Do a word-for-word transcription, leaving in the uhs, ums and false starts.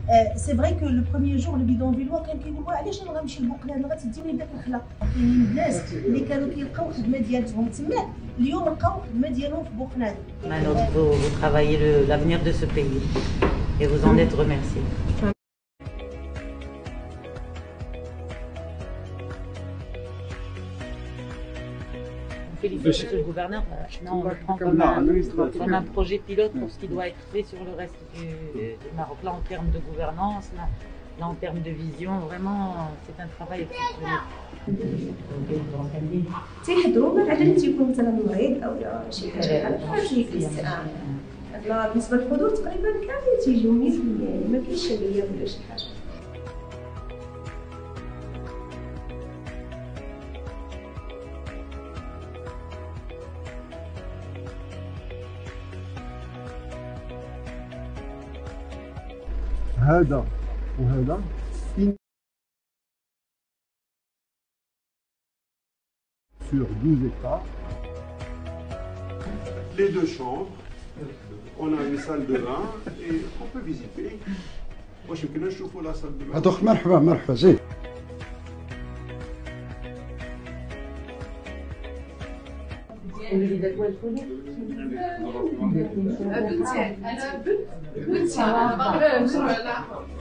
سي فري كو لو بروميير جور لو بيدونفيلوا كان كيقولوا علاش انا غنمشي لبوقلان غتديني داك الخلا. كاينين الناس اللي كانوا كيلقاو خدمه ديالهم تما اليوم لقاو خدمه ديالهم في بوقلان. Vous, vous travaillez l'avenir de ce pays et vous en êtes remercié. Félicite Monsieur le gouverneur. Maintenant, on le prend comme un, comme un projet pilote pour ce qui doit être fait sur le reste du, du Maroc. Là, en termes de gouvernance, là, là en termes de vision, vraiment, c'est un travail exceptionnel. تيحضروا من عدم تيكون مثلا مريض او شي حاجه بحال بحال في الاستعانه. هاد بالنسبه للحضور تقريبا كاملين تيجيو مية بالمية، يعني ما كاينش شبيه ولا شي حاجه. هذا وهذا sur douze hectares. Les deux chambres, on a une salle de bain et on peut visiter. واش يمكن نشوفوا لا salle de bain. هذوك مرحبا مرحبا زيد. بنتي انا بنتي